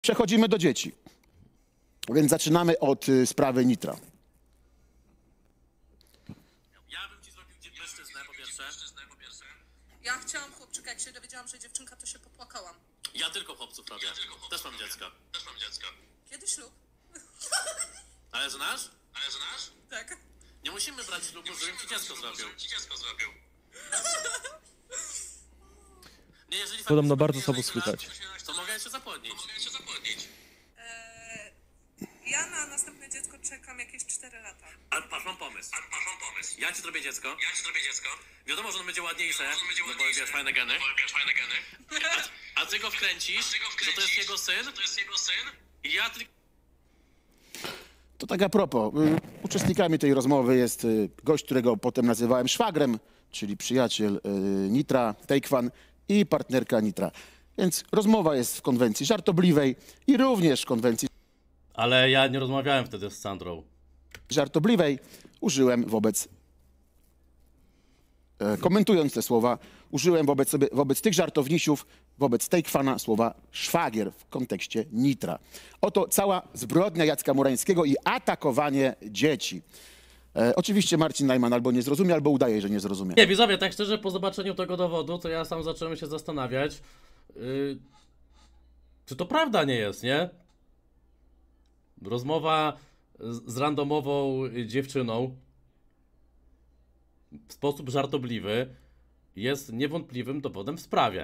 Przechodzimy do dzieci. Więc zaczynamy od sprawy Nitra. Ja bym ci zrobił mężczyznę, po pierwsze. Ja chciałam chłopczyka, jak się dowiedziałam, że dziewczynka, to się popłakałam. Ja tylko chłopców robię. Też mam dziecko. Kiedy ślub? Ale znasz? Tak. Nie musimy brać ślubu, żebym ci dziecko zrobił. Nie, jeżeli Podobno faktycznie bardzo nie słabo jesteś słychać. To mogę jeszcze zapłodnić. Ja na następne dziecko czekam jakieś 4 lata. Ale patrz, mam pomysł. Ja ci zrobię dziecko. Wiadomo, że ono będzie ładniejsze, no bo wiesz, fajne geny. A ty go wkręcisz, że to jest jego syn. I ja tylko... To tak a propos. Uczestnikami tej rozmowy jest gość, którego potem nazywałem szwagrem, czyli przyjaciel Nitra, Tejkwan i partnerka Nitra. Więc rozmowa jest w konwencji żartobliwej i również w konwencji Ale ja nie rozmawiałem wtedy z Sandrą. żartobliwej użyłem komentując te słowa, użyłem wobec tych żartownisiów, wobec Tejkwana słowa szwagier w kontekście Nitra. Oto cała zbrodnia Jacka Murańskiego i atakowanie dzieci. Oczywiście Marcin Najman albo nie zrozumie, albo udaje, że nie zrozumie. Nie, widzowie, tak szczerze, po zobaczeniu tego dowodu, to ja sam zacząłem się zastanawiać, czy to prawda nie jest, nie? Rozmowa z randomową dziewczyną w sposób żartobliwy jest niewątpliwym dowodem w sprawie.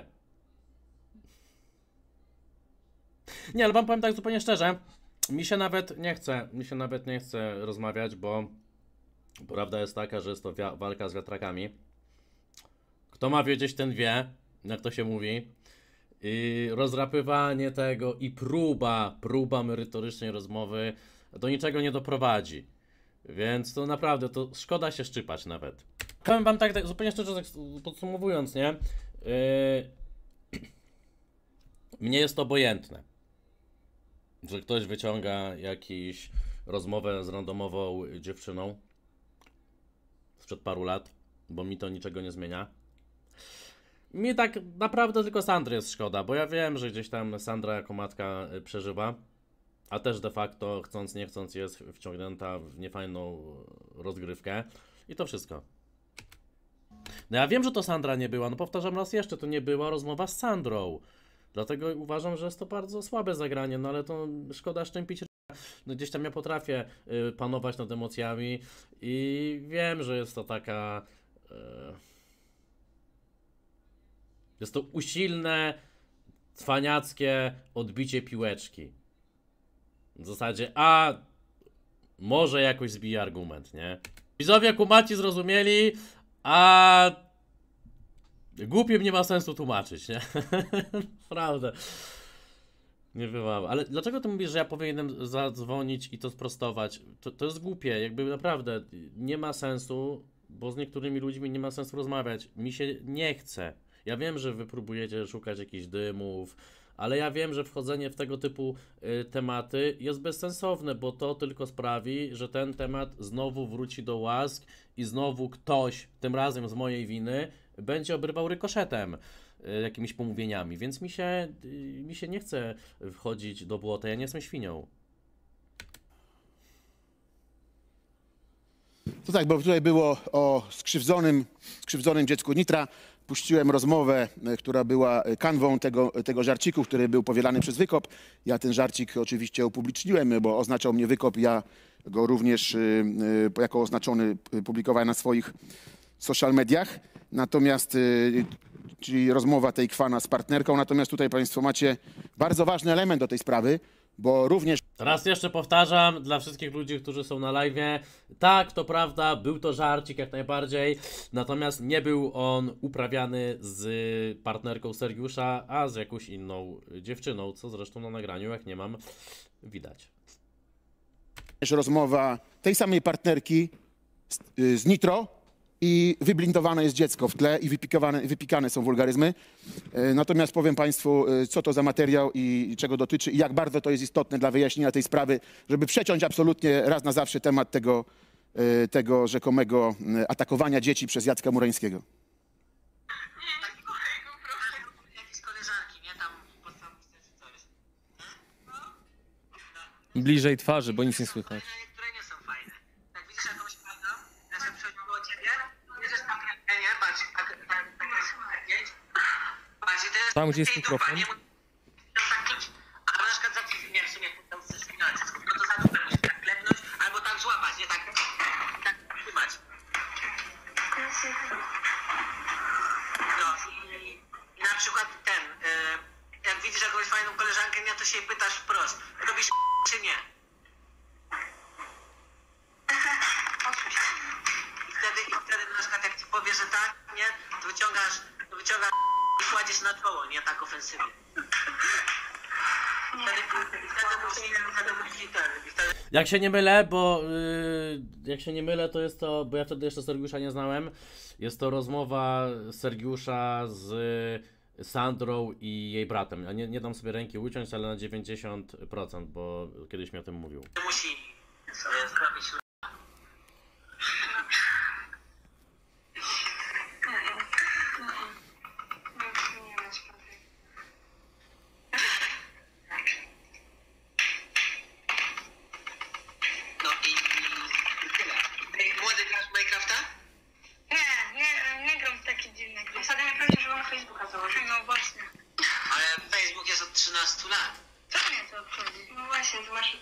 Nie, ale wam powiem tak zupełnie szczerze, mi się nawet nie chce rozmawiać, bo prawda jest taka, że jest to walka z wiatrakami. Kto ma wiedzieć, ten wie, jak to się mówi. I rozrapywanie tego i próba merytorycznej rozmowy do niczego nie doprowadzi. Więc to naprawdę, to szkoda się szczypać nawet. Powiem wam tak zupełnie szczerze, tak podsumowując, nie? Mnie jest obojętne, że ktoś wyciąga jakąś rozmowę z randomową dziewczyną sprzed paru lat, bo mi to niczego nie zmienia. Mi tak naprawdę tylko Sandry jest szkoda, bo ja wiem, że gdzieś tam Sandra jako matka przeżywa, a też de facto, chcąc nie chcąc, jest wciągnięta w niefajną rozgrywkę i to wszystko. No ja wiem, że to Sandra nie była, no powtarzam raz jeszcze, to nie była rozmowa z Sandrą. Dlatego uważam, że jest to bardzo słabe zagranie, no ale to szkoda szczępić. No gdzieś tam ja potrafię panować nad emocjami i wiem, że jest to taka... Jest to usilne, cwaniackie odbicie piłeczki. W zasadzie, może jakoś zbije argument, nie? Widzowie kumaci zrozumieli, a głupim nie ma sensu tłumaczyć, nie? Prawda. Nie bywam. Ale dlaczego ty mówisz, że ja powinienem zadzwonić i to sprostować? To jest głupie, jakby naprawdę nie ma sensu, bo z niektórymi ludźmi nie ma sensu rozmawiać. Mi się nie chce. Ja wiem, że wy próbujecie szukać jakichś dymów, ale ja wiem, że wchodzenie w tego typu tematy jest bezsensowne, bo to tylko sprawi, że ten temat znowu wróci do łask i znowu ktoś, tym razem z mojej winy, będzie obrywał rykoszetem jakimiś pomówieniami, więc mi się nie chce wchodzić do błota, ja nie jestem świnią. To tak, bo tutaj było o skrzywdzonym dziecku Nitra. Puściłem rozmowę, która była kanwą tego żarciku, który był powielany przez Wykop. Ja ten żarcik oczywiście upubliczniłem, bo oznaczał mnie Wykop. Ja go również jako oznaczony publikowałem na swoich social mediach. Natomiast, czyli rozmowa Tejkwana z partnerką. Natomiast tutaj państwo macie bardzo ważny element do tej sprawy, bo również... Raz jeszcze powtarzam dla wszystkich ludzi, którzy są na live'ie. Tak, to prawda, był to żarcik jak najbardziej, natomiast nie był on uprawiany z partnerką Sergiusza, a z jakąś inną dziewczyną, co zresztą na nagraniu, jak nie mam, widać. Rozmowa tej samej partnerki z Nitro i wyblindowane jest dziecko w tle i wypikane są wulgaryzmy. Natomiast powiem państwu, co to za materiał i czego dotyczy i jak bardzo to jest istotne dla wyjaśnienia tej sprawy, żeby przeciąć absolutnie raz na zawsze temat tego rzekomego atakowania dzieci przez Jacka Murańskiego. Jakieś koleżanki, nie? Tam podstawówce czy coś. Bliżej twarzy, bo nic nie słychać. Które nie są fajne. Jak widzisz jakąś fajną, ja sobie przychodzę koło ciebie, bierzesz tam kręcenie, patrz, tak jest zdjęć. Patrz, i to jest... Tam, gdzie jest mikrofon. Albo na przykład za nie, w sumie tam ze spinaczy, no to za dupę musisz tak klepnąć, albo tak złapać, nie tak trzymać. No i na przykład jak widzisz jakąś fajną koleżankę, nie, to się jej pytasz wprost, robisz czy nie? I wtedy na przykład jak ci powie, że tak, nie, to wyciągasz i kładziesz na czoło, nie tak ofensywnie. Jak się nie mylę, bo jak się nie mylę, to jest to, bo ja wtedy jeszcze Sergiusza nie znałem. Jest to rozmowa Sergiusza z Sandrą i jej bratem. Ja nie dam sobie ręki uciąć, ale na 90%, bo kiedyś mi o tym mówił. Musi zrobić. No i tyle. Młody grasz w Minecrafta? Nie gram w takie dziwne gry. Wtedy mi powiedział, że mam Facebooka założyć. No właśnie. Ale Facebook jest od 13 lat. Co mnie to obchodzi? No właśnie, to masz...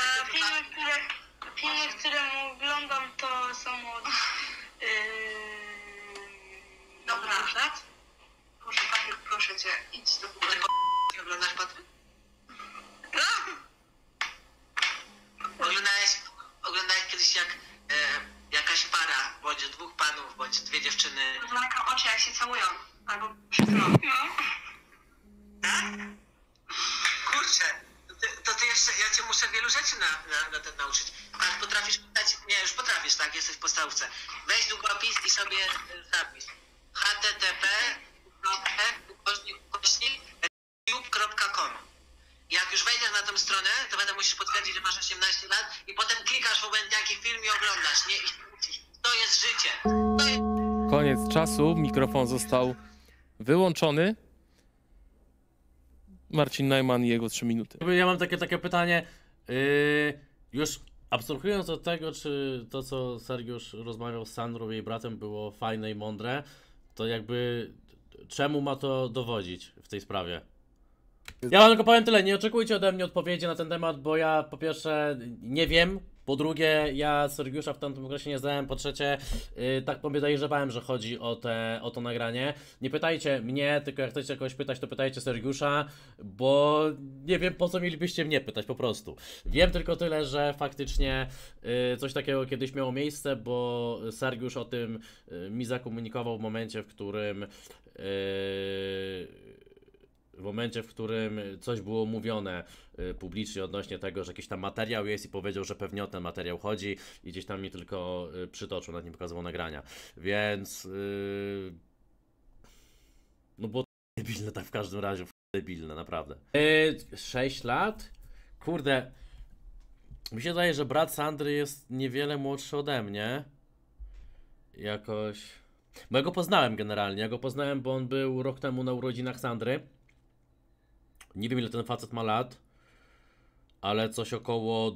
Filmy, które mu oglądam, to są od... Dobra. lat. Proszę, Patryk, proszę cię, idź do góry. Nie oglądasz, Patryk? No! Oglądałeś kiedyś jak jakaś para, bądź dwóch panów, bądź dwie dziewczyny. Zamykam oczy, jak się całują. Albo przez no. Kurczę, to ty jeszcze, ja cię muszę wielu rzeczy na ten nauczyć. Patrz, potrafisz pisać, nie, już potrafisz, tak, jesteś w podstawówce. Weź długopis i sobie zapisz. http://youtube.com. Jak już wejdziesz na tą stronę, to będę musisz potwierdzić, że masz 18 lat i potem klikasz w obojętnie jaki film i oglądasz, nie? I się uczysz. To jest życie. To jest... Koniec czasu, mikrofon został wyłączony. Marcin Najman i jego 3 minuty. Ja mam takie pytanie, już abstrahując od tego, czy to, co Sergiusz rozmawiał z Sandrą i jej bratem, było fajne i mądre, to jakby czemu ma to dowodzić w tej sprawie? Ja wam tylko powiem tyle, nie oczekujcie ode mnie odpowiedzi na ten temat, bo ja po pierwsze nie wiem, po drugie ja Sergiusza w tamtym okresie nie znałem, po trzecie tak podejrzewałem, że chodzi o to nagranie. Nie pytajcie mnie, tylko jak chcecie kogoś pytać, to pytajcie Sergiusza, bo nie wiem, po co mielibyście mnie pytać po prostu. Wiem tylko tyle, że faktycznie coś takiego kiedyś miało miejsce, bo Sergiusz o tym mi zakomunikował w momencie, w którym coś było mówione publicznie odnośnie tego, że jakiś tam materiał jest i powiedział, że pewnie o ten materiał chodzi i gdzieś tam mi tylko przytoczył, nawet nie pokazywał nagrania. Więc no było debilne tak w każdym razie, debilne, naprawdę. 6 lat? Kurde, mi się zdaje, że brat Sandry jest niewiele młodszy ode mnie. Jakoś... Bo ja go poznałem generalnie, ja go poznałem, bo on był rok temu na urodzinach Sandry. Nie wiem ile ten facet ma lat, ale coś około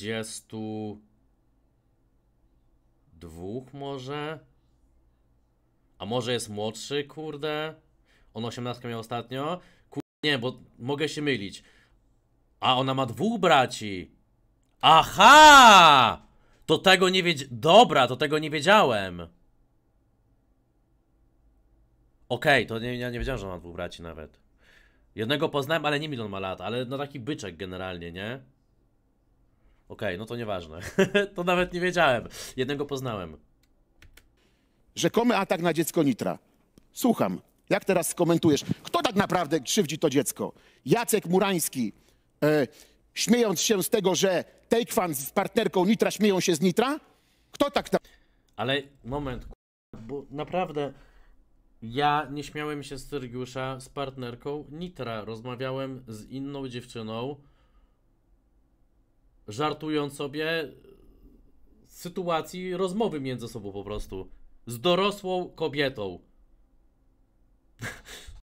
22 może? A może jest młodszy, kurde? On 18 miał ostatnio? Kurde, nie, bo mogę się mylić. A ona ma 2 braci. Aha! To tego nie wiedziałem. Dobra, to tego nie wiedziałem. Okej, to ja nie wiedziałem, że ma 2 braci nawet. Jednego poznałem, ale nie milion ma lat, ale no taki byczek generalnie, nie? Okej, no to nieważne. To nawet nie wiedziałem. Jednego poznałem. Rzekomy atak na dziecko Nitra. Słucham, jak teraz skomentujesz? Kto tak naprawdę krzywdzi to dziecko? Jacek Murański, śmiejąc się z tego, że Take-Fan z partnerką Nitra śmieją się z Nitra? Kto tak... Ale moment, bo naprawdę ja nie śmiałem się z Sergiusza z partnerką Nitra. Rozmawiałem z inną dziewczyną, żartując sobie z sytuacji rozmowy między sobą po prostu. Z dorosłą kobietą.